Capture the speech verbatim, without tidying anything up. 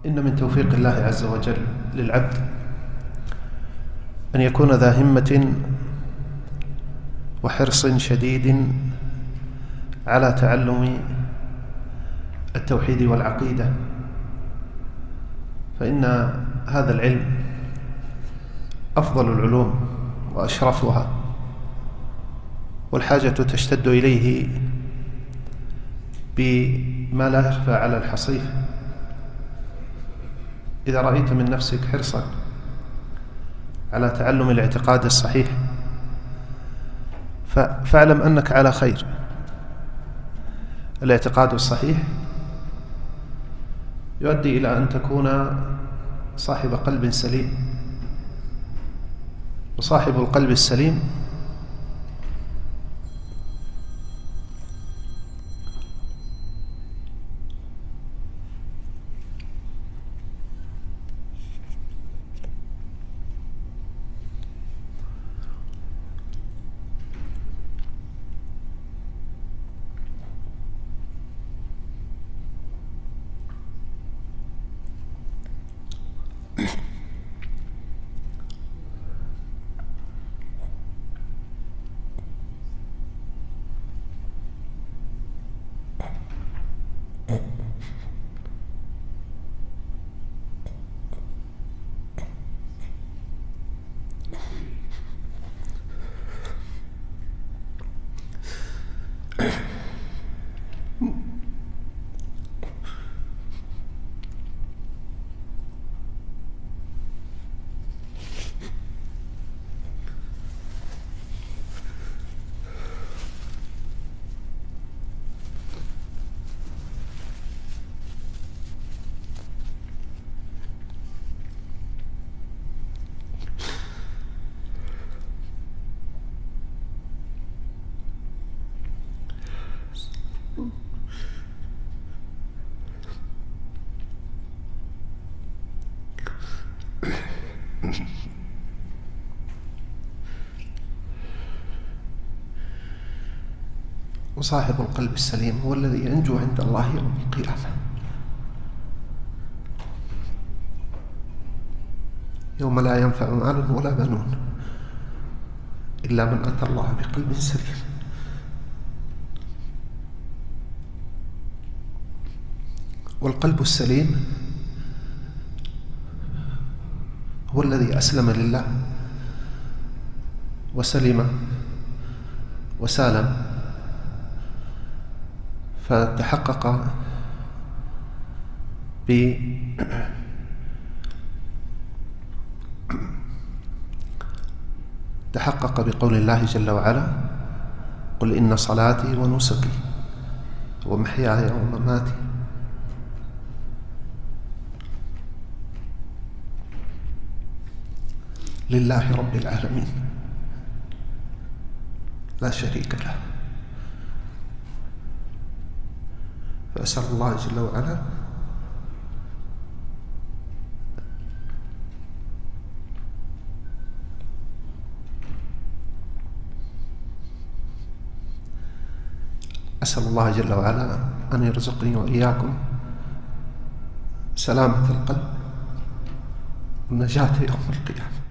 إن من توفيق الله عز وجل للعبد أن يكون ذا همة وحرص شديد على تعلم التوحيد والعقيدة، فإن هذا العلم أفضل العلوم وأشرفها، والحاجة تشتد إليه بما لا يخفى على الحصيف. إذا رأيت من نفسك حرصا على تعلم الاعتقاد الصحيح فاعلم أنك على خير. الاعتقاد الصحيح يؤدي إلى أن تكون صاحب قلب سليم، وصاحب القلب السليم وصاحب القلب السليم هو الذي ينجو عند الله يوم القيامة، يوم لا ينفع مال ولا بنون إلا من أتى الله بقلب سليم. والقلب السليم هو الذي أسلم لله وسلم وسالم، فتحقق ب تحقق بقول الله جل وعلا: قل إن صلاتي ونسكي ومحياي ومماتي لله رب العالمين لا شريك له. فأسأل الله جل وعلا أسأل الله جل وعلا أن يرزقني وإياكم سلامة القلب والنجاة يوم القيامة.